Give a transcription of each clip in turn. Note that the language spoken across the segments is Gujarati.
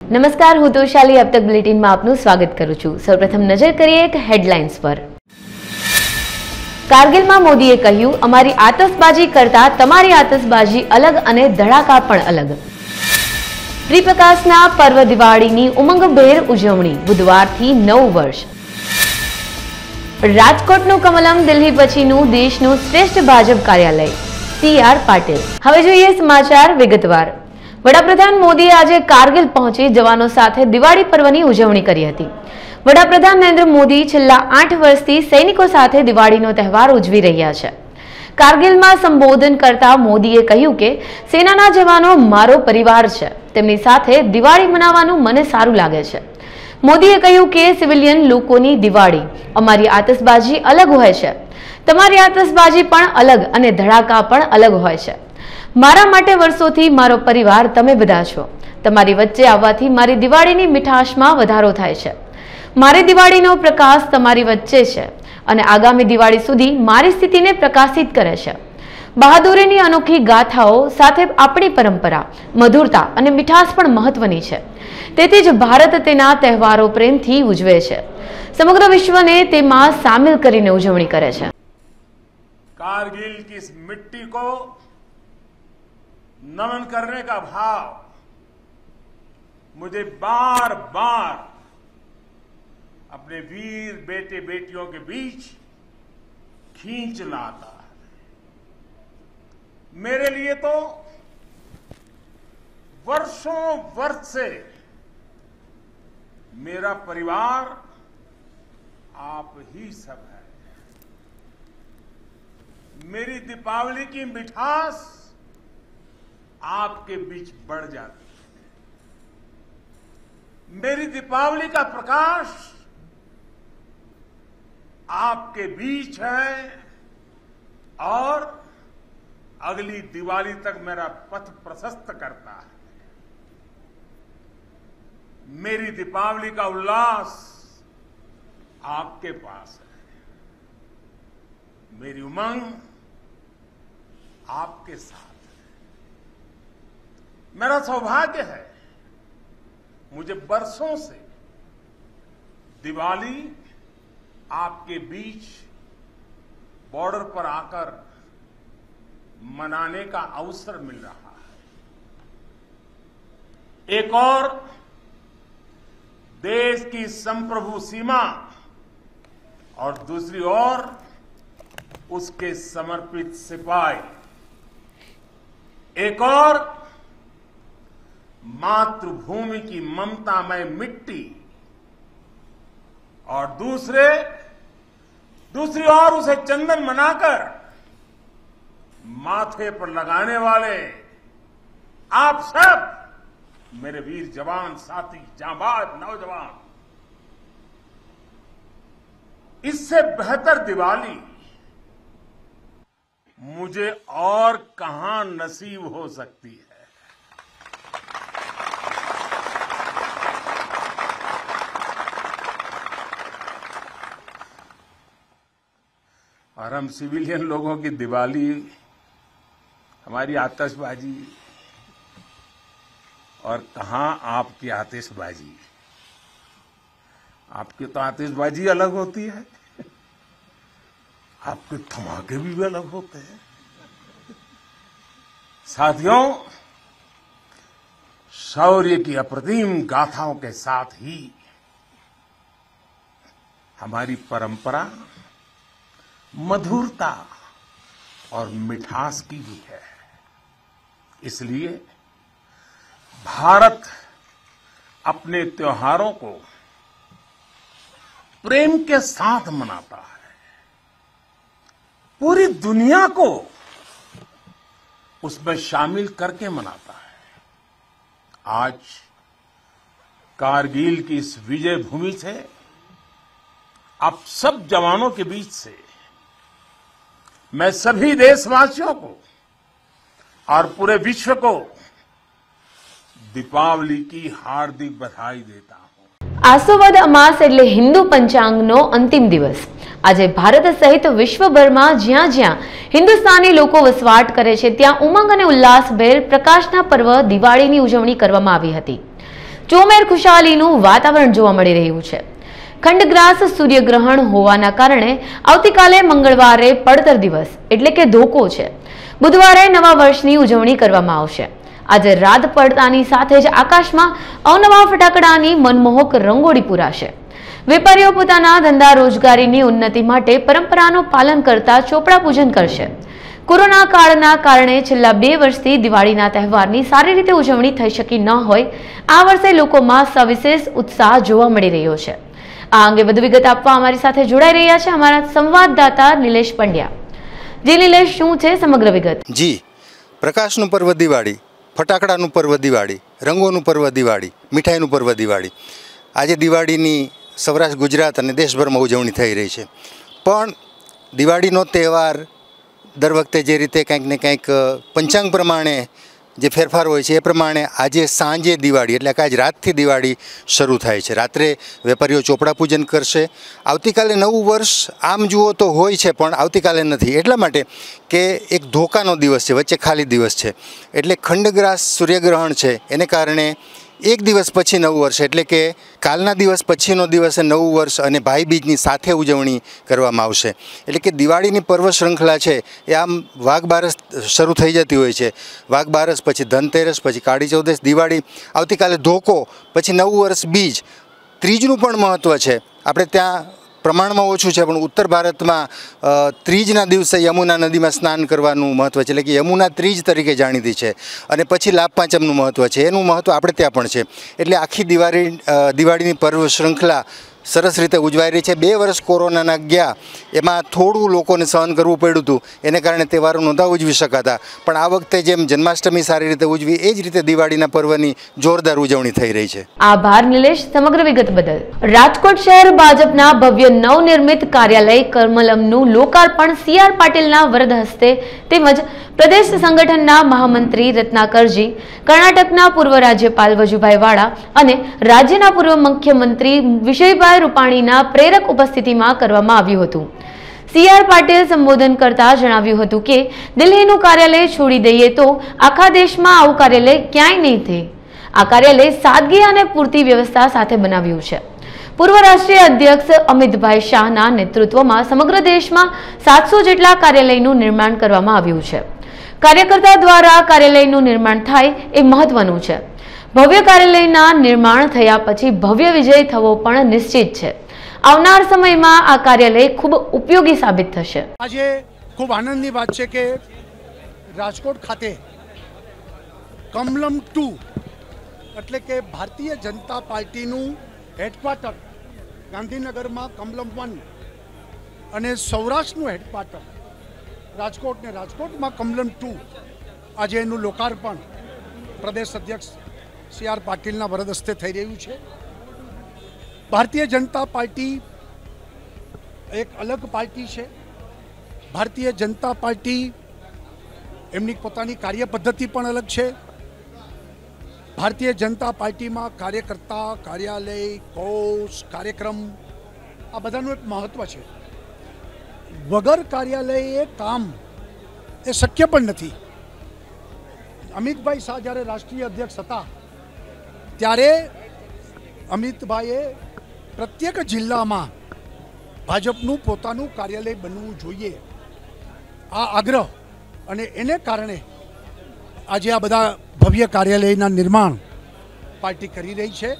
नमस्कार, हूँ तोशाली। अब तक बुलेटिन में आपનું સ્વાગત કરું છું। સૌપ્રથમ નજર કરીએ એક હેડલાઇન્સ પર। કારગિલમાં મોદીએ કહ્યું, અમારી આતશબાજી કરતા તમારી આતશબાજી અલગ અને ધડાકા પણ અલગ। ત્રિપ્રકાશના પર્વ દિવાળીની ઉમંગભેર ઉજવણી, બુધવારથી 9 વર્ષ। રાજકોટનું કમલમ, દિલ્હી પછીનું દેશનું શ્રેષ્ઠ ભાજપ કાર્યાલય, CR પાટીલ। હવે જોઈએ સમાચાર વિગતવાર। વડાપ્રધાન મોદીએ આજે કારગિલ પહોંચી જવાનો સાથે દિવાળી પર્વની ઉજવણી કરી હતી। વડાપ્રધાન નરેન્દ્ર મોદી છેલ્લા 8 વર્ષથી સૈનિકો સાથે દિવાળીનો તહેવાર ઉજવી રહ્યા છે। કારગિલમાં સંબોધન કરતા મોદીએ કહ્યું કે સેનાના જવાનો મારો પરિવાર છે, તેમની સાથે દિવાળી મનાવવાનું મને સારું લાગે છે। મોદીએ કહ્યું કે સિવિલિયન લોકોની દિવાળી, અમારી આતશબાજી અલગ હોય છે, તમારી આતશબાજી પણ અલગ અને ધડાકા પણ અલગ હોય છે। મારા માટે વર્ષોથી મારો પરિવાર તમે બધા છો। તમારી વચ્ચે આવવાથી મારી દિવાળીની મીઠાશમાં વધારો થાય છે। મારી દિવાળીનો પ્રકાશ તમારી વચ્ચે છે અને આગામી દિવાળી સુધી મારી સ્થિતિને પ્રકાશિત કરે છે। બહાદુરીની અનોખી ગાથાઓ સાથે આપણી પરંપરા, મધુરતા અને મીઠાશ પણ મહત્વની છે। તેથી જ ભારત તેના તહેવારો પ્રેમથી ઉજવે છે। સમગ્ર વિશ્વને તેમાં સામેલ કરીને ઉજવણી કરે છે। कारगिल की इस मिट्टी को नमन करने का भाव मुझे बार बार अपने वीर बेटे बेटियों के बीच खींच लाता है। मेरे लिए तो वर्षों वर्ष से मेरा परिवार आप ही सब है। मेरी दीपावली की मिठास आपके बीच बढ़ जाती है। मेरी दीपावली का प्रकाश आपके बीच है और अगली दिवाली तक मेरा पथ प्रशस्त करता है। मेरी दीपावली का उल्लास आपके पास है, मेरी उमंग आपके साथ। मेरा सौभाग्य है, मुझे बरसों से दिवाली आपके बीच बॉर्डर पर आकर मनाने का अवसर मिल रहा है। एक और देश की संप्रभु सीमा और दूसरी ओर उसके समर्पित सिपाही, एक और मातृभूमि की ममतामय मिट्टी और दूसरी ओर उसे चंदन मनाकर माथे पर लगाने वाले आप सब मेरे वीर जवान साथी, जांबाज नौजवान। इससे बेहतर दिवाली मुझे और कहां नसीब हो सकती है। और हम सिविलियन लोगों की दिवाली, हमारी आतिशबाजी, और कहां आपकी आतिशबाजी। आपकी तो आतिशबाजी अलग होती है, आपके धमाके भी अलग होते हैं। साथियों, शौर्य की अप्रतिम गाथाओं के साथ ही हमारी परंपरा मधुरता और मिठास की भी है। इसलिए भारत अपने त्योहारों को प्रेम के साथ मनाता है। पूरी दुनिया को उसमें शामिल करके मनाता है। आज कारगिल की इस विजय भूमि से आप सब जवानों के बीच से मैं सभी देशवासियों को और पूरे विश्व को दीपावली की हार्दिक बधाई देता हूं। आसोवद અમાસ એટલે હિન્દુ પંચાંગનો અંતિમ દિવસ। આજે ભારત સહિત વિશ્વભરમાં જ્યાં જ્યાં હિન્દુસ્તાની લોકો વસવાટ કરે છે ત્યાં ઉમંગ અને ઉલ્લાસભેર પ્રકાશના પર્વ દિવાળીની ઉજવણી કરવામાં આવી હતી। ચોમેર ખુશાલીનું વાતાવરણ જોવા મળી રહ્યું છે. ખંડગ્રાસ સૂર્યગ્રહણ હોવાના કારણે આવતીકાલે મંગળવારે પડતર દિવસ એટલે કે ધોકો છે. બુધવારે નવા વર્ષની ઉજવણી કરવામાં આવશે. આજે રાત પડતાની સાથે જ આકાશમાં અવનવા ફટાકડાની મનમોહક રંગોળી પૂરાશે. વેપારીઓ પોતાના ધંધા રોજગારીની ઉન્નતિ માટે પરંપરાનું પાલન કરતા ચોપડા પૂજન કરશે. કોરોના કાળના કારણે છેલ્લા 2 વર્ષથી દિવાળીના તહેવારની સારી રીતે ઉજવણી થઈ શકી ન હોય, આ વર્ષે લોકોમાં સવિશેષ ઉત્સાહ જોવા મળી રહ્યો છે. આ અંગે વધુ વિગત આપવા અમારી સાથે જોડાઈ રહ્યા છે અમારા સંવાદદાતા નિલેશ પંડ્યા. જી નિલેશ, શું છે સમગ્ર વિગત? જી, પ્રકાશનું પર્વ દિવાળી, ફટાકડાનું પર્વ દિવાળી, રંગોનું પર્વ દિવાળી, મીઠાઈનું પર્વ દિવાળી. આજે દિવાળીની સૌરાષ્ટ્ર, ગુજરાત અને દેશભરમાં ઉજવણી થઈ રહી છે. પણ દિવાળીનો તહેવાર દર વખતે જે રીતે કંઈક ને કંઈક પંચાંગ પ્રમાણે જે ફેરફાર હોય છે એ પ્રમાણે આજે સાંજે દિવાળી એટલે કે આજ રાતથી દિવાળી શરૂ થાય છે. રાત્રે વેપારીઓ ચોપડા પૂજન કરશે. આવતીકાલે નવું વર્ષ આમ જુઓ તો હોય છે, પણ આવતીકાલે નથી, એટલા માટે કે એક ધોકાનો દિવસ છે, વચ્ચે ખાલી દિવસ છે. એટલે ખંડગ્રાસ સૂર્યગ્રહણ છે, એને કારણે એક દિવસ પછી નવું વર્ષ એટલે કે કાલના દિવસ પછીનો દિવસે નવું વર્ષ અને ભાઈબીજની સાથે ઉજવણી કરવામાં આવશે. એટલે કે દિવાળીની પર્વ શ્રૃંખલા છે એ આમ વાઘ બારસ શરૂ થઈ જતી હોય છે. વાઘ બારસ પછી ધનતેરસ, પછી કાળી ચૌદશ, દિવાળી, આવતીકાલે ધોકો, પછી નવું વર્ષ બીજ. ત્રીજનું પણ મહત્ત્વ છે. આપણે ત્યાં પ્રમાણમાં ઓછું છે, પણ ઉત્તર ભારતમાં ત્રીજના દિવસે યમુના નદીમાં સ્નાન કરવાનું મહત્ત્વ છે, એટલે કે યમુના ત્રીજ તરીકે જાણીતી છે. અને પછી લાભ પાંચમનું મહત્ત્વ છે, એનું મહત્ત્વ આપણે ત્યાં પણ છે. એટલે આખી દિવાળીની પર્વ શ્રૃંખલા સરસ રીતે ઉજવાઈ રહી છે. 2 વર્ષ કોરોનાના ગયા, એમાં થોડું લોકોને સહન કરવું પડ્યું હતું, એને કારણે તહેવારો નહોતા ઉજવી શકાતા. પણ આ વખતે જેમ જન્માષ્ટમી સારી રીતે ઉજવી, એ જ રીતે દિવાળીના પર્વની જોરદાર ઉજવણી થઈ રહી છે. આભાર નિલેશ સમગ્ર વિગત બદલ. રાજકોટ શહેર ભાજપના ભવ્ય નવનિર્મિત કાર્યાલય કમલમનું લોકાર્પણ CR પાટીલના વરદ હસ્તે તેમજ પ્રદેશ સંગઠનના મહામંત્રી રત્નાકરજી, કર્ણાટકના પૂર્વ રાજ્યપાલ વજુભાઈ વાળા અને રાજ્યના પૂર્વ મુખ્યમંત્રી વિજયભાઈ રૂપાણીના પ્રેરક ઉપસ્થિતિમાં કરવામાં આવ્યું હતું. CR પાટીલ સંબોધન કરતા જણાવ્યું હતું કે દિલ્હીનું કાર્યાલય છોડી દઈએ તો આખા દેશમાં આવું કાર્યાલય ક્યાંય નહીં થાય. આ કાર્યાલય સાદગી અને પૂરતી વ્યવસ્થા સાથે બનાવ્યું છે. પૂર્વ રાષ્ટ્રીય અધ્યક્ષ અમિતભાઈ શાહના નેતૃત્વમાં સમગ્ર દેશમાં 700 જેટલા કાર્યાલયનું નિર્માણ કરવામાં આવ્યું છે. કાર્યકર્તા દ્વારા કાર્યાલયનું નિર્માણ થાય એ મહત્વનું છે. ભવ્ય કાર્યાલયના નિર્માણ થયા પછી ભવ્ય વિજય થવો પણ નિશ્ચિત છે. આવનાર સમયમાં આ કાર્યાલય ખૂબ ઉપયોગી સાબિત થશે. આજે ખૂબ આનંદની વાત છે કે રાજકોટ ખાતે કમલમ 2 એટલે કે ભારતીય જનતા પાર્ટીનું હેડક્વાર્ટર, ગાંધીનગરમાં કમલમ 1 અને સૌરાષ્ટ્રનું હેડક્વાર્ટર રાજકોટ ને રાજકોટમાં કમલમ 2, આજે એનું લોકાર્પણ પ્રદેશ અધ્યક્ષ CR પાટીલના વરદ હસ્તે થઈ રહ્યું છે. ભારતીય જનતા પાર્ટી એક અલગ પાર્ટી છે. ભારતીય જનતા પાર્ટી એમની પોતાની કાર્ય પદ્ધતિ પણ અલગ છે. ભારતીય જનતા પાર્ટીમાં કાર્યકર્તા, કાર્યાલય, કોષ, કાર્યક્રમ આ બધાનું એક મહત્વ છે. વગર કાર્યાલય એ કામ એ શક્ય પણ નથી. અમિતભાઈ શાહ જ્યારે રાષ્ટ્રીય અધ્યક્ષ હતા ત્યારે અમિતભાઈએ પ્રત્યેક જિલ્લામાં ભાજપનું પોતાનું કાર્યાલય બનવું જોઈએ આ આગ્રહ, અને એને કારણે આજે આ બધા ભવ્ય કાર્યાલયના નિર્માણ પાર્ટી કરી રહી છે.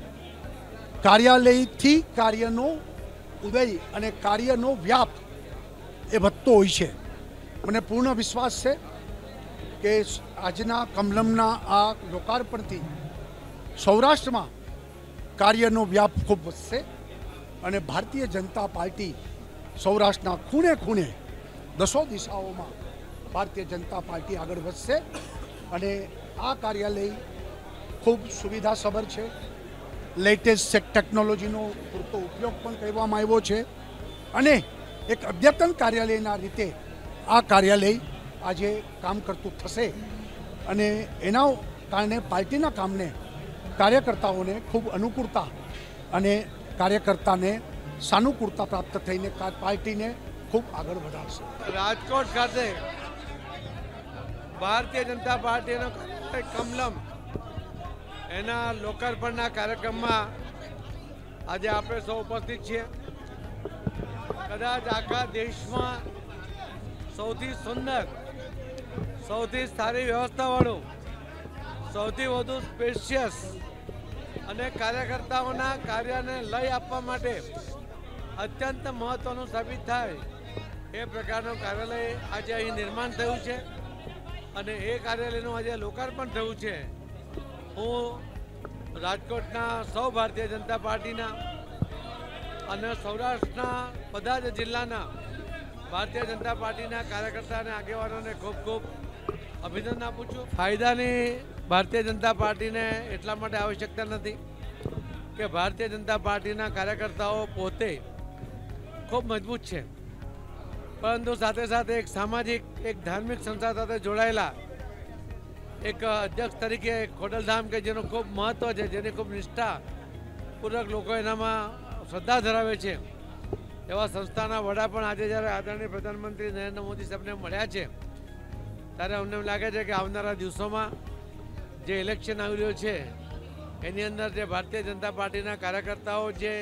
કાર્યાલયથી કાર્યનો ઉદય અને કાર્યનો વ્યાપ એ વધતો હોય છે. મને પૂર્ણ વિશ્વાસ છે કે આજના કમલમના આ લોકાર્પણથી સૌરાષ્ટ્રમાં કાર્યનો વ્યાપ ખૂબ વધશે અને ભારતીય જનતા પાર્ટી સૌરાષ્ટ્રના ખૂણે ખૂણે 10 દિશાઓમાં ભારતીય જનતા પાર્ટી આગળ વધશે. અને આ કાર્યાલય ખૂબ સુવિધાસભર છે. લેટેસ્ટ ટેકનોલોજીનો પૂરતો ઉપયોગ પણ કરવામાં આવ્યો છે અને એક અદ્યતન કાર્યાલયના રીતે આ કાર્યાલય આજે કામ કરતું થશે અને એના કારણે પાર્ટીના કામને, કાર્યકર્તાઓને ખૂબ અનુકૂળતા અને કાર્યકર્તાને સાનુકૂળતા પ્રાપ્ત થઈને પાર્ટીને ખૂબ આગળ વધારશે. રાજકોટ ખાતે ભારતીય જનતા પાર્ટીનો કમલમ એના લોકાર્પણના કાર્યક્રમમાં આજે આપણે સૌ ઉપસ્થિત છીએ. કદાચ આખા દેશમાં સૌથી સુંદર, સૌથી સારી વ્યવસ્થાવાળું, સૌથી વધુ સ્પેશિયસ અને કાર્યકર્તાઓના કાર્યને લઈ આપવા માટે અત્યંત મહત્ત્વનું સાબિત થાય એ પ્રકારનું કાર્યાલય આજે અહીં નિર્માણ થયું છે અને એ કાર્યાલયનું આજે લોકાર્પણ થયું છે. હું રાજકોટના સૌ ભારતીય જનતા પાર્ટીના અને સૌરાષ્ટ્રના બધા જ જિલ્લાના ભારતીય જનતા પાર્ટીના કાર્યકર્તા અને આગેવાનોને ખૂબ ખૂબ અભિનંદન આપું છું. ફાયદાની ભારતીય જનતા પાર્ટીને એટલા માટે આવશ્યકતા નથી કે ભારતીય જનતા પાર્ટીના કાર્યકર્તાઓ પોતે ખૂબ મજબૂત છે, પરંતુ સાથે સાથે એક સામાજિક, એક ધાર્મિક સંસ્થા સાથે જોડાયેલા એક અધ્યક્ષ તરીકે ખોડલધામ કે જેનું ખૂબ મહત્ત્વ છે, જેની ખૂબ નિષ્ઠાપૂર્વક લોકો એનામાં શ્રદ્ધા ધરાવે છે, એવા સંસ્થાના વડા પણ આજે જ્યારે આદરણીય પ્રધાનમંત્રી નરેન્દ્ર મોદી સાહેબને મળ્યા છે ત્યારે અમને એમ લાગે છે કે આવનારા દિવસોમાં જે ઇલેક્શન આવી રહ્યું છે એની અંદર જે ભારતીય જનતા પાર્ટીના કાર્યકર્તાઓ જે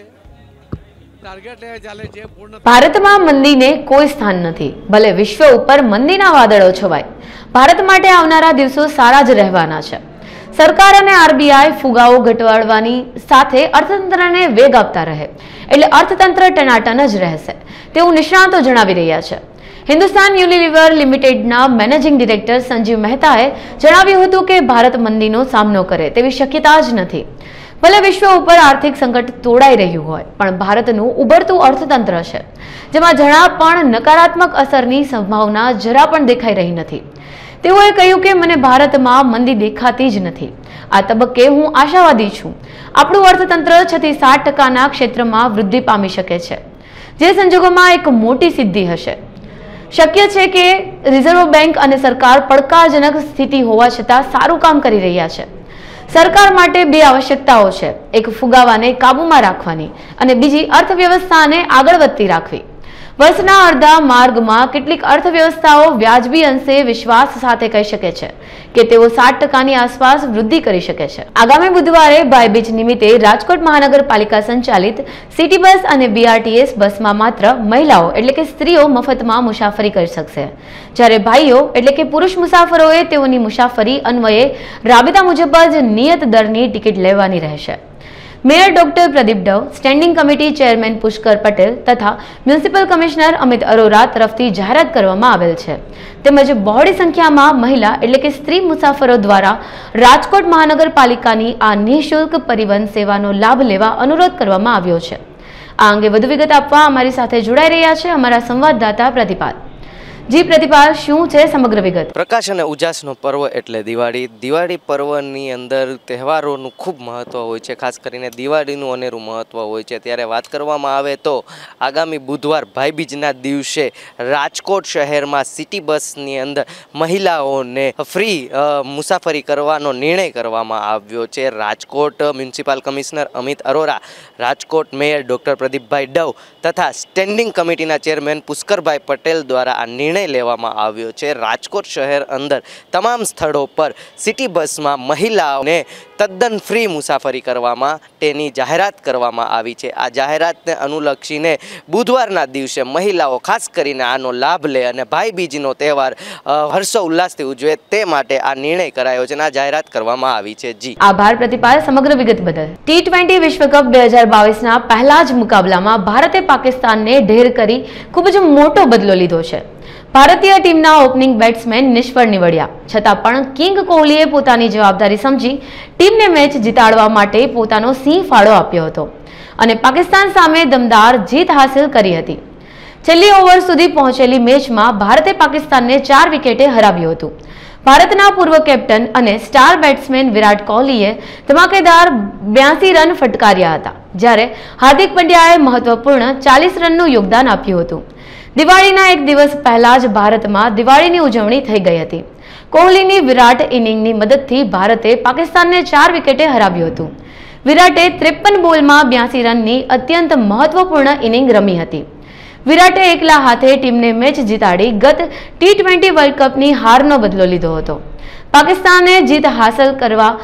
ટાર્ગેટ લઈને ચાલે છે પૂર્ણ. ભારતમાં મંદીને કોઈ સ્થાન નથી, ભલે વિશ્વ ઉપર મંદીના વાદળો છવાય. ભારત માટે આવનારા દિવસો સારા જ રહેવાના છે. સરકાર અને આરબીઆઈ ફુગાવો ઘટાડવાની સાથે અર્થતંત્રને વેગ આપતા રહે એટલે અર્થતંત્ર ટનાટન જ રહેશે તેવું નિષ્ણાતો જણાવી રહ્યા છે. હિન્દુસ્તાન યુનિલિવર લિમિટેડના મેનેજિંગ ડિરેક્ટર સંજીવ મહેતાએ જણાવ્યું હતું કે ભારત મંદીનો સામનો કરે તેવી શક્યતા જ નથી. ભલે વિશ્વ ઉપર આર્થિક સંકટ તોડાઈ રહ્યું હોય, પણ ભારતનું ઉભરતું અર્થતંત્ર છે જેમાં જરા પણ નકારાત્મક અસરની સંભાવના જરા પણ દેખાઈ રહી નથી. તેઓએ કહ્યું કે મને ભારતમાં મંદી દેખાતી જ નથી. આ તબક્કે હું આશાવાદી છું. આપણું અર્થતંત્ર 6 થી 7% ક્ષેત્રમાં વૃદ્ધિ પામી શકે છે, જે સંજોગોમાં એક મોટી સિદ્ધિ હશે. શક્ય છે કે રિઝર્વ બેંક અને સરકાર પડકારજનક સ્થિતિ હોવા છતાં સારું કામ કરી રહ્યા છે. સરકાર માટે 2 આવશ્યકતાઓ છે, એક ફુગાવાને કાબૂમાં રાખવાની અને બીજી અર્થવ્યવસ્થાને આગળ વધતી રાખવી. વર્ષના અડધા માર્ગમાં કેટલીક અર્થવ્યવસ્થાઓ વ્યાજબી અંશે વિશ્વાસ સાથે કહી શકે છે કે તેઓ 7% આસપાસ વૃદ્ધિ કરી શકે છે. આગામી બુધવારે ભાઈબીજ નિમિત્તે રાજકોટ મહાનગરપાલિકા સંચાલિત સિટી બસ અને બીઆરટીએસ બસમાં માત્ર મહિલાઓ એટલે કે સ્ત્રીઓ મફતમાં મુસાફરી કરી શકશે, જ્યારે ભાઈઓ એટલે કે પુરુષ મુસાફરોએ તેઓની મુસાફરી અન્વયે રાબેતા મુજબ જ નિયત દરની ટિકિટ લેવાની રહેશે. Mayor doctor Pradeep Dav, standing committee chairman Pushkar Patel તથા મ્યુનિસિપલ કમિશનર અમિત અરોરા તરફથી જાહેરાત કરવામાં આવેલ છે. તેમજ બહોળી સંખ્યામાં મહિલા એટલે કે સ્ત્રી મુસાફરો દ્વારા રાજકોટ મહાનગરપાલિકાની આ નિઃશુલ્ક પરિવહન સેવાનો લાભ લેવા અનુરોધ કરવામાં આવ્યો છે. આ અંગે વધુ વિગત આપવા અમારી સાથે જોડાઈ રહ્યા છે અમારા સંવાદદાતા પ્રતિપાલ. જી પ્રતિપાલ, શું છે સમગ્ર વિગત? પ્રકાશ અને ઉજાસનો પર્વ એટલે દિવાળી. દિવાળી પર્વની અંદર તહેવારોનું ખૂબ મહત્ત્વ હોય છે, ખાસ કરીને દિવાળીનું અનેરું મહત્ત્વ હોય છે. ત્યારે વાત કરવામાં આવે તો આગામી બુધવાર ભાઈબીજના દિવસે રાજકોટ શહેરમાં સિટી બસની અંદર મહિલાઓને ફ્રી મુસાફરી કરવાનો નિર્ણય કરવામાં આવ્યો છે. Rajkot municipal commissioner Amit Arora, Rajkot mayor doctor Pradeepbhai Dav તથા સ્ટેન્ડિંગ કમિટીના ચેરમેન પુષ્કરભાઈ પટેલ દ્વારા આ નિર્ણય લેવામાં આવ્યો છે. રાજકોટ શહેર અંદર તમામ સ્થળો પર સિટી બસમાં મહિલાઓને તદ્દન ફ્રી મુસાફરી કરવામાં તેની જાહેરાત કરવામાં આવી છે. આ જાહેરાતને અનુલક્ષીને બુધવારના દિવસે મહિલાઓ ખાસ કરીને આનો લાભ લે અને ભાઈબીજનો તહેવાર હર્ષો ઉલ્લાસથી ઉજવે તે માટે આ નિર્ણય કરાયો છે અને આ જાહેરાત કરવામાં આવી છે. જી આભાર પ્રતિપાલ સમગ્ર વિગત બદલ. T20 વિશ્વકપ 2022ના પહેલા જ મુકાબલામાં ભારતે પાકિસ્તાનને ઢેર કરી ખૂબ જ મોટો બદલો લીધો છે. ભારતીય ટીમના ઓપનિંગ બેટ્સમેન નિષ્ફળ નીવડ્યા છતાં પણ કિંગ કોહલીએ પોતાની જવાબદારી સમજી ટીમને મેચ જીતાડવા માટે પોતાનો સિંહ ફાળો આપ્યો હતો અને પાકિસ્તાન સામે દમદાર જીત હાંસલ કરી હતી. છેલ્લી ઓવર સુધી પહોંચેલી મેચમાં ભારતે પાકિસ્તાનને 4 વિકેટે હરાવ્યું હતું. ભારતના પૂર્વ કેપ્ટન અને સ્ટાર બેટ્સમેન વિરાટ કોહલીએ ધમાકેદાર 82 રન ફટકાર્યા હતા, જ્યારે હાર્દિક પંડ્યાએ મહત્વપૂર્ણ 40 રનનું યોગદાન આપ્યું હતું. દિવાળીના એક દિવસ પહેલા જ ભારતમાં દિવાળીની ઉજવણી થઈ ગઈ હતી. કોહલીની વિરાટ ઇનિંગની મદદથી ભારતે પાકિસ્તાનને 4 વિકેટે હરાવ્યું હતું. વિરાટે 53 બોલમાં 82 રનની અત્યંત મહત્વપૂર્ણ ઇનિંગ રમી હતી. વિરાટે એકલા હાથે ટીમને મેચ જીતાડી ગત T20 વર્લ્ડ કપની હારનો બદલો લીધો હતો. પાકિસ્તાને જીત હાંસલ કરવા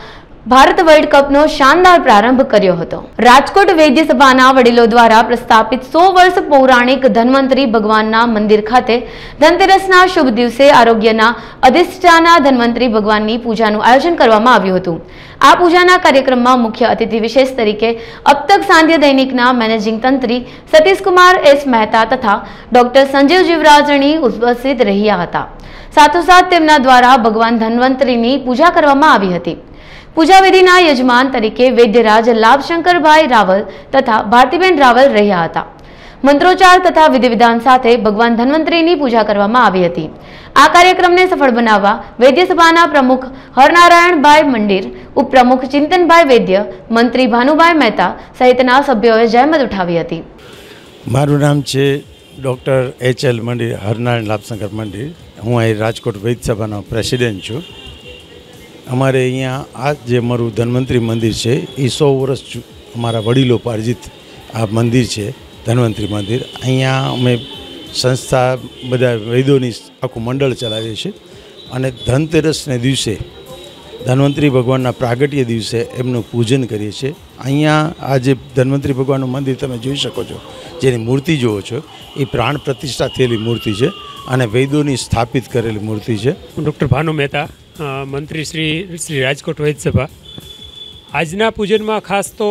ભારત વર્લ્ડ કપનો શાનદાર પ્રારંભ કર્યો હતો. રાજકોટ વૈદ્ય સભાના વડીલો દ્વારા પ્રસ્થાપિત 100 વર્ષ પૌરાણિક ધન્વંતરી ભગવાનના મંદિર ખાતે ધનતેરસના શુભ દિવસે આરોગ્યના અધિષ્ઠાના ધન્વંતરી ભગવાનની પૂજાનું આયોજન કરવામાં આવ્યું હતું. આ પૂજાના કાર્યક્રમમાં મુખ્ય અતિથિ વિશેષ તરીકે અબ તક સાંધ્ય દૈનિકના મેનેજિંગ તંત્રી સતીશકુમાર એસ મહેતા તથા ડોક્ટર સંજીવ જીવરાજણી ઉપસ્થિત રહ્યા હતા. સાથોસાથ તેમના દ્વારા ભગવાન ધન્વંતરીની પૂજા કરવામાં આવી હતી. પૂજાવિધિના યજમાન તરીકે વૈદ્યરાજ લાભશંકરભાઈ રાવલ તથા ભારતીબેન રાવલ રહ્યા હતા. મંત્રોચ્ચાર તથા વિધિ વિધાન સાથે ભગવાન ધન્વંતરીની પૂજા કરવામાં આવી હતી. આ કાર્યક્રમને સફળ બનાવવા વૈદ્ય સભાના પ્રમુખ હરનારાયણભાઈ મંદિર, ઉપપ્રમુખ ચિંતનભાઈ વૈદ્ય, મંત્રી ભાનુભાઈ મહેતા સહિતના સભ્યોએ જહેમત ઉઠાવી હતી. મારું નામ છે ડૉક્ટર HL મંદિર, હરનારાયણ લાભશંકર મંદિર. હું અહીં રાજકોટ વૈદ્ય સભાનો પ્રેસિડેન્ટ છું. અમારે અહીંયા આ જે અમારું ધન્વંતરી મંદિર છે એ 100 વર્ષ અમારા વડીલો પાર્જિત આ મંદિર છે, ધન્વંતરી મંદિર. અહીંયા અમે સંસ્થા બધા વૈદોની આખું મંડળ ચલાવીએ છીએ અને ધનતેરસને દિવસે ધન્વંતરી ભગવાનના પ્રાગટ્ય દિવસે એમનું પૂજન કરીએ છીએ. અહીંયા આ જે ધન્વંતરી ભગવાનનું મંદિર તમે જોઈ શકો છો, જેની મૂર્તિ જુઓ છો એ પ્રાણ પ્રતિષ્ઠા થયેલી મૂર્તિ છે અને વૈદોની સ્થાપિત કરેલી મૂર્તિ છે. હું ડૉક્ટર ભાનુ મહેતા, મંત્રી શ્રી રાજકોટ વૈદ્ય સભા. આજના પૂજનમાં ખાસ તો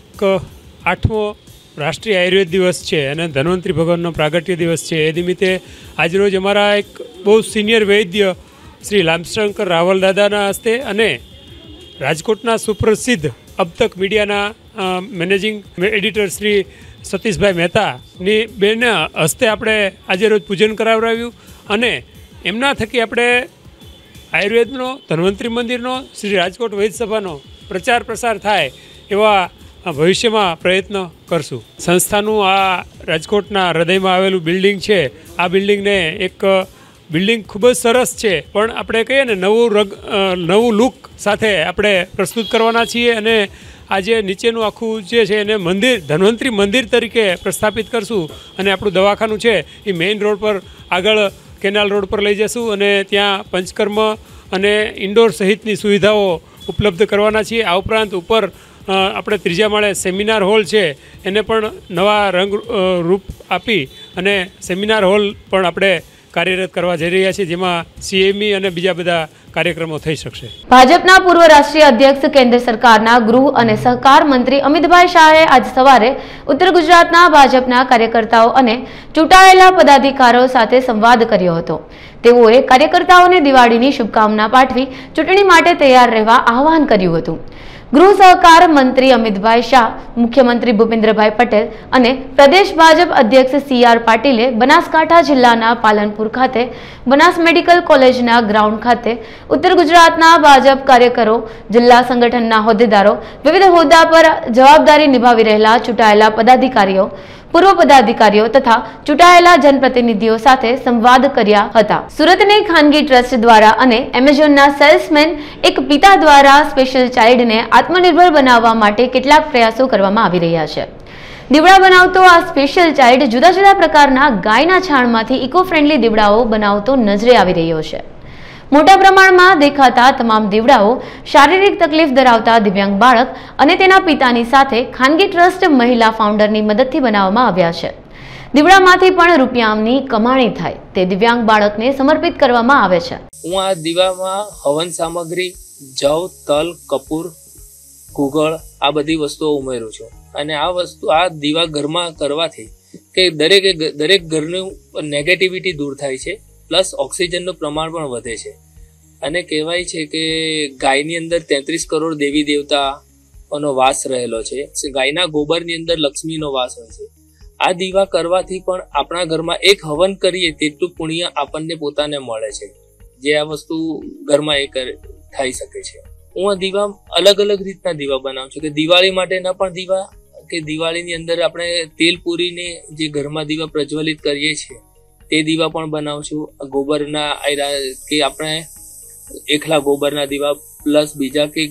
8મો રાષ્ટ્રીય આયુર્વેદ દિવસ છે અને ધન્વંતરી ભગવાનનો પ્રાગટ્ય દિવસ છે. એ નિમિત્તે આજરોજ અમારા એક બહુ સિનિયર વૈદ્ય શ્રી લાભશંકર રાવલ દાદાના હસ્તે અને રાજકોટના સુપ્રસિદ્ધ અબ તક મીડિયાના મેનેજિંગ એડિટર શ્રી સતીશભાઈ મહેતાની બેના હસ્તે આપણે આજે રોજ પૂજન કરાવડાવ્યું અને એમના થકી આપણે આયુર્વેદનો, ધન્વંતરી મંદિરનો, શ્રી રાજકોટ વૈદ્ય સભાનો પ્રચાર પ્રસાર થાય એવા ભવિષ્યમાં પ્રયત્ન કરશું. સંસ્થાનું આ રાજકોટના હૃદયમાં આવેલું બિલ્ડિંગ છે. આ બિલ્ડિંગને એક બિલ્ડિંગ ખૂબ જ સરસ છે, પણ આપણે કહીએ ને નવું લુક સાથે આપણે પ્રસ્તુત કરવાના છીએ અને આજે નીચેનું આખું જે છે એને મંદિર, ધન્વંતરી મંદિર તરીકે પ્રસ્થાપિત કરશું અને આપણું દવાખાનું છે એ મેઇન રોડ પર આગળ કેનાલ રોડ પર લઈ જશું અને ત્યાં પંચકર્મ અને ઇન્ડોર સહિતની સુવિધાઓ ઉપલબ્ધ કરવાના છીએ. આ ઉપરાંત ઉપર આપણે 3જા માળે સેમિનાર હોલ છે એને પણ નવા રંગ રૂપ આપી અને સેમિનાર હોલ પણ આપણે કાર્યરત કરવા જઈ રહ્યા છીએ, જેમાં CME અને બીજા બધા કાર્યક્રમો થઈ શકશે. ભાજપના પૂર્વ રાષ્ટ્રીય અધ્યક્ષ, કેન્દ્ર સરકારના ગૃહ અને સહકાર મંત્રી અમિતભાઈ શાહે આજ સવારે ઉત્તર ગુજરાતના ભાજપના કાર્યકર્તાઓ અને ચૂંટાયેલા પદાધિકારીઓ સાથે સંવાદ કર્યો હતો. તેઓએ કાર્યકર્તાઓને દિવાળીની શુભકામના પાઠવી ચૂંટણી માટે તૈયાર રહેવા આહવાન કર્યું હતું. ગૃહ સહકાર મંત્રી અમિતભાઈ શાહ, મુખ્યમંત્રી ભૂપેન્દ્રભાઈ પટેલ અને પ્રદેશ ભાજપ અધ્યક્ષ CR પાટીલે બનાસકાંઠા જિલ્લાના પાલનપુર ખાતે બનાસ મેડિકલ કોલેજના ગ્રાઉન્ડ ખાતે ઉત્તર ગુજરાતના ભાજપ કાર્યકરો, જિલ્લા સંગઠનના હોદ્દેદારો, વિવિધ હોદ્દા પર જવાબદારી નિભાવી રહેલા ચૂંટાયેલા પદાધિકારીઓ, પૂર્વ પદાધિકારીઓ તથા ચૂંટાયેલા જનપ્રતિનિધિઓ સાથે સંવાદ કર્યા હતા. સુરતની ખાનગી ટ્રસ્ટ દ્વારા અને એમેઝોનના સેલ્સમેન એક પિતા દ્વારા સ્પેશિયલ ચાઇલ્ડને આત્મનિર્ભર બનાવવા માટે કેટલાક પ્રયાસો કરવામાં આવી રહ્યા છે. દીવડા બનાવતો આ સ્પેશિયલ ચાઇલ્ડ જુદા જુદા પ્રકારના ગાયના છાણમાંથી ઇકો ફ્રેન્ડલી દીવડાઓ બનાવતો નજરે આવી રહ્યો છે. મોટા પ્રમાણમાં દેખાતા તમામ દીવડાઓ શારીરિક તકલીફ ધરાવતા દિવ્યાંગ બાળક અને તેના પિતાની સાથે ખાનગી ટ્રસ્ટ મહિલા ફાઉન્ડરની મદદથી બનાવવામાં આવ્યા છે. દીવડામાંથી પણ રૂપિયાની કમાણી થાય તે દિવ્યાંગ બાળકને સમર્પિત કરવામાં આવે છે. હું આ દીવામાં હવન સામગ્રી, જવ, તલ, કપૂર, ગુગળ આ બધી વસ્તુઓ ઉમેરું છું અને આ દીવા ઘરમાં કરવાથી કે દરેક ઘરનું નેગેટિવિટી દૂર થાય છે, પ્લસ ઓક્સિજનનું પ્રમાણ પણ વધે છે. અને કહેવાય છે કે ગાયની અંદર 33 કરોડ દેવી દેવતાનો વાસ રહેલો છે. ગાયના ગોબરની અંદર લક્ષ્મીનો વાસ હોય છે. આ દીવા કરવાથી પણ આપણા ઘરમાં એક હવન કરીએ તેટલું પુણ્ય આપણને પોતાને મળે છે, જે આ વસ્તુ ઘરમાં થઈ શકે છે. હું આ દીવા અલગ અલગ રીતના દીવા બનાવું છું કે દિવાળી માટેના પણ દીવા, કે દિવાળીની અંદર આપણે તેલ પૂરીને જે ઘરમાં દીવા પ્રજ્વલિત કરીએ છીએ તે દીવા પણ બનાવું છું. ગોબરના કે આપણે એકલા ગોબરના દીવા પ્લસ બીજા કે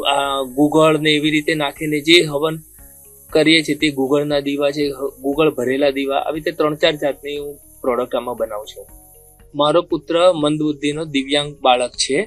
ગુગળ ને એવી રીતે નાખીને જે હવન કરીએ છીએ તે ગુગળના દીવા છે, ગુગળ ભરેલા દીવા, આવી રીતે 3-4 જાતની હું પ્રોડક્ટ આમાં બનાવું છું. મારો પુત્ર મંદબુદ્ધિનો દિવ્યાંગ બાળક છે,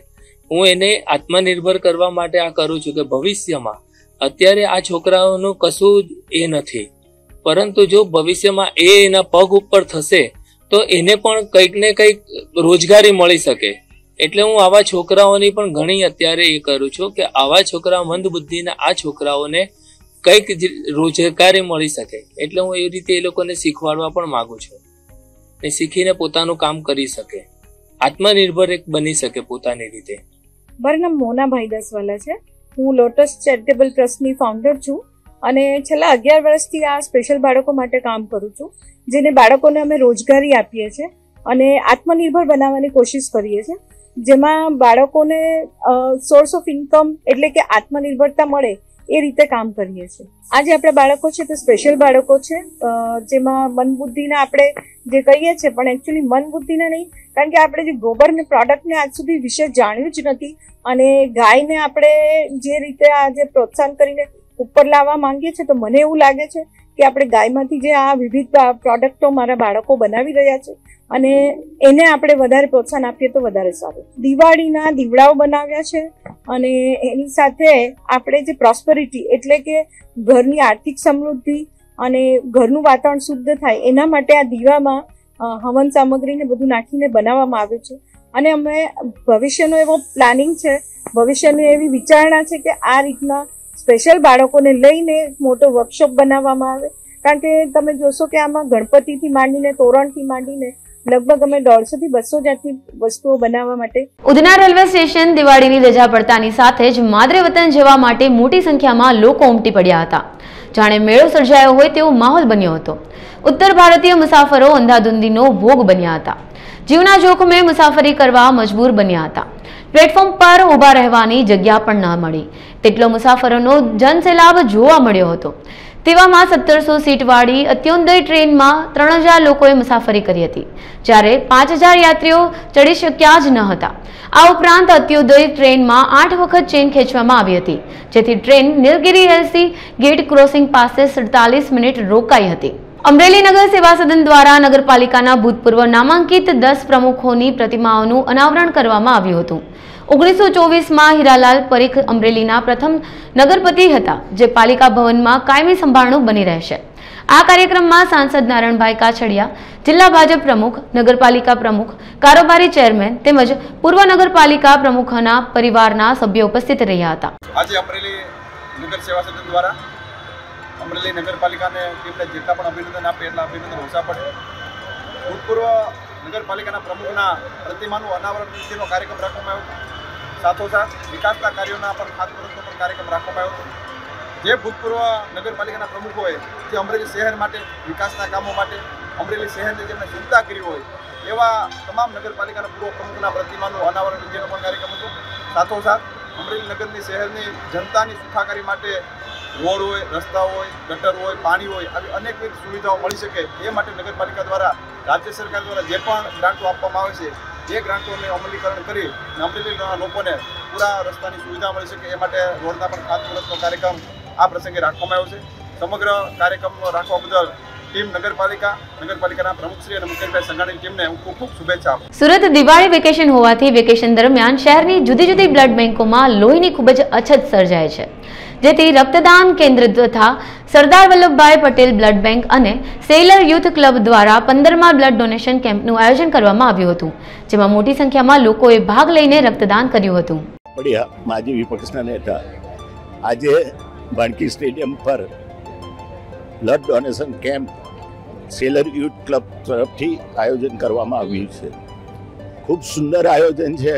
હું એને આત્મનિર્ભર કરવા માટે આ કરું છું કે ભવિષ્યમાં અત્યારે આ છોકરાઓનું કશું એ નથી, પરંતુ જો ભવિષ્યમાં એના પગ ઉપર થશે તો એને પણ કંઈક ને કંઈક રોજગારી મળી શકે. એટલે હું આવા છોકરાઓની પણ ઘણી અત્યારે એ કરું છું કે આવા છોકરા મંદબુદ્ધિના આ છોકરાઓને કંઈક રોજગારી મળી શકે. એટલે હું એ રીતે એ લોકોને શીખવાડવા પણ માંગુ છું ને શીખીને પોતાનું કામ કરી શકે, આત્મનિર્ભર એક બની શકે પોતાની રીતે. મારું નામ મોનાભાઈ દસવાલા છે. હું લોટસ ચેરિટેબલ ટ્રસ્ટની ફાઉન્ડર છું અને છેલ્લા 11 વર્ષથી આ સ્પેશિયલ બાળકો માટે કામ કરું છું, જેને બાળકોને અમે રોજગારી આપીએ છીએ અને આત્મનિર્ભર બનાવવાની કોશિશ કરીએ છીએ, જેમાં બાળકોને સોર્સ ઓફ ઇન્કમ એટલે કે આત્મનિર્ભરતા મળે એ રીતે કામ કરીએ છીએ. આ જે આપણા બાળકો છે તે સ્પેશિયલ બાળકો છે, જેમાં મન બુદ્ધિના આપણે જે કહીએ છીએ પણ એકચ્યુઅલી મન બુદ્ધિના નહીં, કારણ કે આપણે જે ગોબરને પ્રોડક્ટને આજ સુધી વિશે જાણ્યું જ નથી અને ગાયને આપણે જે રીતે આજે પ્રોત્સાહન કરીને ઉપર લાવવા માંગીએ છીએ, તો મને એવું લાગે છે કે આપણે ગાયમાંથી જે આ વિવિધ પ્રોડક્ટો મારા બાળકો બનાવી રહ્યા છે અને એને આપણે વધારે પ્રોત્સાહન આપીએ તો વધારે સારું. દિવાળીના દીવડાઓ બનાવ્યા છે અને એની સાથે આપણે જે પ્રોસ્પેરિટી એટલે કે ઘરની આર્થિક સમૃદ્ધિ અને ઘરનું વાતાવરણ શુદ્ધ થાય એના માટે આ દીવામાં હવન સામગ્રીને બધું નાખીને બનાવવામાં આવ્યું છે. અને અમે ભવિષ્યનો એવો પ્લાનિંગ છે, ભવિષ્યની એવી વિચારણા છે કે આ રીતના સ્પેશિયલ બાળકોને લઈને મોટો વર્કશોપ બનાવવામાં આવે, કારણ કે તમે જોશો કે આમાં ગણપતિથી માંડીને તોરણથી માંડીને લગભગ અમે 150 થી 200 જાતની વસ્તુઓ બનાવવા માટે. ઉધના રેલવે સ્ટેશન દિવાળીની રજા પડતાની સાથે જ માદરે વતન જવા માટે મોટી સંખ્યામાં લોકો ઉમટી પડ્યા હતા. જાણે મેળો સર્જાયો હોય તેવો માહોલ બન્યો હતો. ઉત્તર ભારતીય મુસાફરો અંધાધૂંધીનો ભોગ બન્યા હતા. જીવના જોખમે મુસાફરી કરવા મજબૂર બન્યા હતા. પ્લેટફોર્મ પર ઊભા રહેવાની જગ્યા પણ ન મળી, તેટલો મુસાફરોનો જનસેલાબ જોવા મળ્યો હતો. તેવામાં 1700 સીટવાળી અત્યોદય ટ્રેનમાં 3000 લોકોએ મુસાફરી કરી હતી, જ્યારે 5000 યાત્રીઓ ચડી શક્યા જ ન હતા. આ ઉપરાંત અત્યોદય ટ્રેનમાં 8 વખત ચેન ખેંચવામાં આવી હતી, જેથી train Nilgiri LC gate crossing પાસે 47 મિનિટ રોકાઈ હતી. અમરેલી નગર સેવા સદન દ્વારા નગરપાલિકાના ભૂતપૂર્વ નામાંકિત 10 પ્રમુખોની પ્રતિમાઓનું અનાવરણ કરવામાં આવ્યું હતું. 1924માં હીરાલાલ પરીખ અમરેલીના પ્રથમ નગરપતિ હતા, જે પાલિકા ભવનમાં કાયમી સંભાળનું બની રહેશે. આ કાર્યક્રમમાં સાંસદ નારાયણભાઈ કાછડિયા, જિલ્લા ભાજપ પ્રમુખ, નગરપાલિકા પ્રમુખ, કારોબારી ચેરમેન તેમજ પૂર્વ નગરપાલિકા પ્રમુખના પરિવારના સભ્યો ઉપસ્થિત રહ્યા હતા. આજે અમરેલી નગર સેવા સદન દ્વારા અમરેલી નગરપાલિકાને ટીમને જેટલા પણ અભિનંદન આપે એટલા અભિનંદન ઓછા પડે. ભૂતપૂર્વ નગરપાલિકાના પ્રમુખના પ્રતિમાનું અનાવરણ નીતિનો કાર્યક્રમ રાખવામાં આવ્યો. સાથોસાથ વિકાસના કાર્યોના પણ ખાતમુહૂર્તનો પણ કાર્યક્રમ રાખવામાં આવ્યો. જે ભૂતપૂર્વ નગરપાલિકાના પ્રમુખોએ જે અમરેલી શહેર માટે વિકાસના કામો માટે અમરેલી શહેરને જેમણે ચિંતા કરી હોય એવા તમામ નગરપાલિકાના પૂર્વ પ્રમુખના પ્રતિમાનું અનાવરણ નીતિનો પણ કાર્યક્રમ હતો. સાથોસાથ અમરેલી નગરની શહેરની જનતાની સુખાકારી માટે રોડ હોય, રસ્તા હોય, ગટર હોય, પાણી હોય, આવી અનેકવિધ સુવિધાઓ મળી શકે એ માટે નગરપાલિકા દ્વારા રાજ્ય સરકાર દ્વારા જે પણ ગ્રાન્ટો આપવામાં આવે છે એ ગ્રાન્ટોને અમલીકરણ કરી અમરેલીના લોકોને પૂરા રસ્તાની સુવિધા મળી શકે એ માટે રોડના પણ ખાતમુહૂર્તનો કાર્યક્રમ આ પ્રસંગે રાખવામાં આવ્યો છે. સમગ્ર કાર્યક્રમનો રાખવા બદલ ટીમ નગરપાલિકાના પ્રમુખશ્રી અને મુકેશભાઈ સંઘાણીની ટીમને હું ખૂબ ખૂબ શુભેચ્છા આપું. સુરત દિવાળી વેકેશન હોવાથી વેકેશન દરમિયાન શહેરની જુદી જુદી બ્લડ બેંકોમાં લોહીની ખૂબ જ અછત સર્જાય છે, જેથી રક્તદાન કેન્દ્ર તથા સરદાર વલ્લભભાઈ પટેલ બ્લડ બેંક અને સેલર યુથ ક્લબ દ્વારા 15મા બ્લડ ડોનેશન કેમ્પનું આયોજન કરવામાં આવ્યું હતું, જેમાં મોટી સંખ્યામાં લોકોએ ભાગ લઈને રક્તદાન કર્યું હતું. માજી વિપક્ષના નેતા આજે બાણકી સ્ટેડિયમ પર blood donation camp sailor youth club તરફથી આયોજન કરવામાં આવ્યું છે. ખૂબ સુંદર આયોજન છે,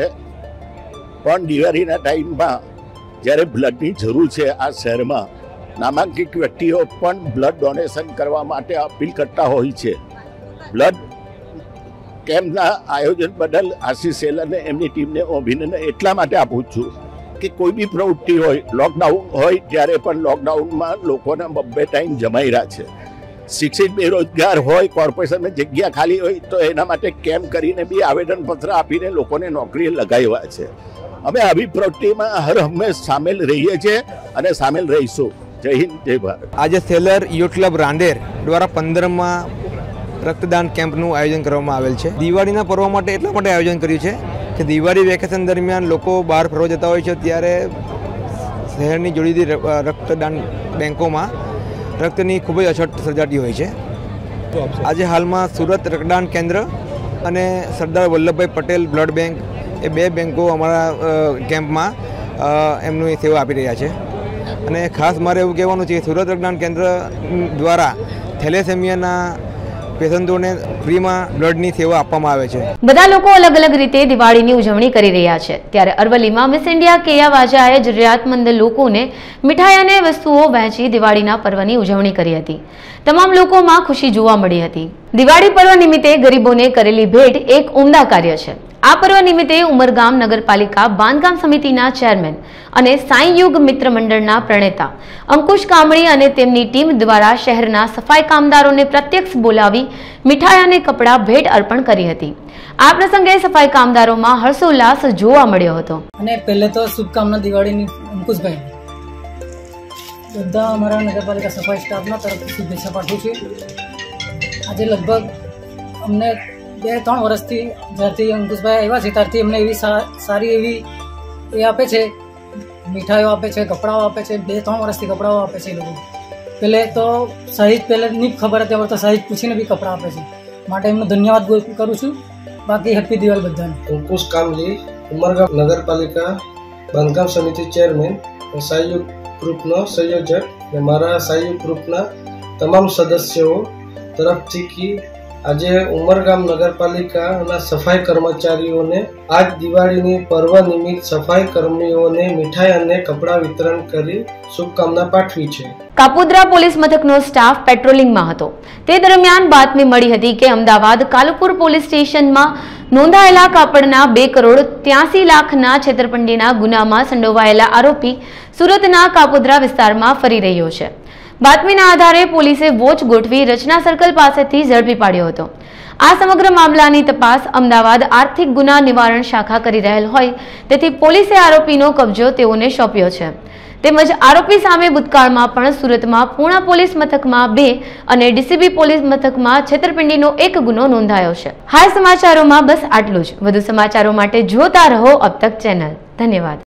પણ દિવાળીના ટાઈમમાં જ્યારે બ્લડની જરૂર છે આ શહેરમાં નામાંકિત વ્યક્તિઓ પણ બ્લડ ડોનેશન કરવા માટે અપીલ કરતા હોય છે. બ્લડ કેમ્પના આયોજન બદલ આશીષ સેલરને એમની ટીમને હું અભિનંદન એટલા માટે આપું છું કે કોઈ બી પ્રવૃત્તિ હોય, લોકડાઉન હોય ત્યારે પણ લોકડાઉનમાં લોકોના 2 ટાઈમ જમાઈ રહ્યા છે. શિક્ષિત બેરોજગાર હોય, કોર્પોરેશનમાં જગ્યા ખાલી હોય તો એના માટે કેમ્પ કરીને બી આવેદનપત્ર આપીને લોકોને નોકરીએ લગાવ્યા છે. અમે આવી પ્રવૃત્તિમાં હર હંમેશ સામેલ રહીએ છીએ અને સામેલ રહીશું. જય હિન્દ, જય ભારત. આજે સેલર યુથ ક્લબ રાંદેર દ્વારા 15મા રક્તદાન કેમ્પનું આયોજન કરવામાં આવેલ છે. દિવાળીના પર્વ માટે એટલા માટે આયોજન કર્યું છે કે દિવાળી વેકેશન દરમિયાન લોકો બહાર ફરવા જતા હોય છે ત્યારે શહેરની જોડીતી રક્તદાન બેંકોમાં રક્તની ખૂબ જ અછત સર્જાતી હોય છે. આજે હાલમાં સુરત રક્તદાન કેન્દ્ર અને સરદાર વલ્લભભાઈ પટેલ બ્લડ બેંક એ બે બેંકો અમારા કેમ્પમાં એમની સેવા આપી રહ્યા છે. અને ખાસ મારે એવું કહેવાનું છે કે સુરત રક્તદાન કેન્દ્ર દ્વારા થેલેસેમિયાના પેશન્ટોને ફ્રીમાં બ્લડની સેવા આપવામાં આવે છે. બધા લોકો અલગ અલગ રીતે દિવાળીની ઉજવણી કરી રહ્યા છે. ત્યારે અરવલ્લીમાં મિસ ઇન્ડિયા કેયા વાજાએ જરૂરિયાતમંદ લોકોને મીઠાઈ અને વસ્તુઓ વહેંચી દિવાળીના પર્વની ઉજવણી કરી હતી. તમામ લોકોમાં ખુશી જોવા મળી હતી. દિવાળી પર્વ નિમિત્તે ગરીબોને કરેલી ભેટ એક ઉમદા કાર્ય છે. આ પર્વ નિમિત્તે ઉમરગામ નગરપાલિકા બાંધકામ સમિતિના ચેરમેન અને સાંઈ યુગ મિત્ર મંડળના પ્રણેતા અંકુશ કામળી અને તેમની ટીમ દ્વારા શહેરના સફાઈ કામદારોને પ્રત્યક્ષ બોલાવી મીઠાઈ અને કપડાં ભેટ અર્પણ કરી હતી. આ પ્રસંગે સફાઈ કામદારોમાં હર્ષોલ્લાસ જોવા મળ્યો હતો. અને પહેલે તો શુભકામના દિવાળીની અંકુશભાઈ બધા અમારા નગરપાલિકા સફાઈ સ્ટાફના તરફથી શુભેચ્છા પાઠવું છું. આજે લગભગ અમને 2-3 વર્ષથી જ્યારથી અંકુશભાઈ આવ્યા છે ત્યારથી અમને એવી સારી એવી એ આપે છે, મીઠાઈઓ આપે છે, કપડાઓ આપે છે. 2-3 વર્ષથી કપડાઓ આપે છે. એ લોકો પહેલે તો સહેજ પહેલે નહીં ખબર હતી, હવે તો સહેજ પૂછીને બી કપડાં આપે છે. માટે એમનો ધન્યવાદ કરું છું. બાકી હેપી દિવાળી બધાને. અંકુશ કામલી, ઉમરગામ નગરપાલિકા બાંધકામ સમિતિ ચેરમેન, સાયુગ ગ્રુપનો સંયોજક અને મારા સાયુગ ગ્રુપના તમામ સદસ્યો તરફથી આજે ઉમરગામ નગરપાલિકાના સફાઈ કર્મચારીઓને આજ દિવાળીની પર્વ નિમિત્ત સફાઈ કર્મીઓને મીઠાઈ અને કપડાં વિતરણ કરી શુભકામના પાઠવી છે. કાપોદ્રા પોલીસ મથકનો સ્ટાફ પેટ્રોલિંગમાં હતો. તે દરમિયાન બાતમી મળી હતી કે અમદાવાદ કાલુપુર પોલીસ સ્ટેશનમાં નોંધાયેલા કાપડના 2,83,00,000ના છેતરપિંડીના ગુનામાં સંડોવાયેલા આરોપી સુરતના કાપોદ્રા વિસ્તારમાં ફરી રહ્યો છે. બાતમીના આધારે પોલીસે વોચ ગોઠવી રચના સર્કલ પાસેથી ઝડપી પાડ્યો હતો. આ સમગ્ર મામલાની તપાસ અમદાવાદ આર્થિક ગુના નિવારણ શાખા કરી રહેલ હોય તેથી પોલીસે આરોપીનો કબજો તેઓને સોંપ્યો છે. તેમજ આરોપી સામે ભૂતકાળમાં પણ સુરતમાં પૂર્ણા પોલીસ મથકમાં 2 અને ડીસીબી પોલીસ મથકમાં છેતરપિંડીનો 1 ગુનો નોંધાયો છે. હાલ સમાચારોમાં બસ આટલું જ. વધુ સમાચારો માટે જોતા રહો અબ તક ચેનલ. ધન્યવાદ.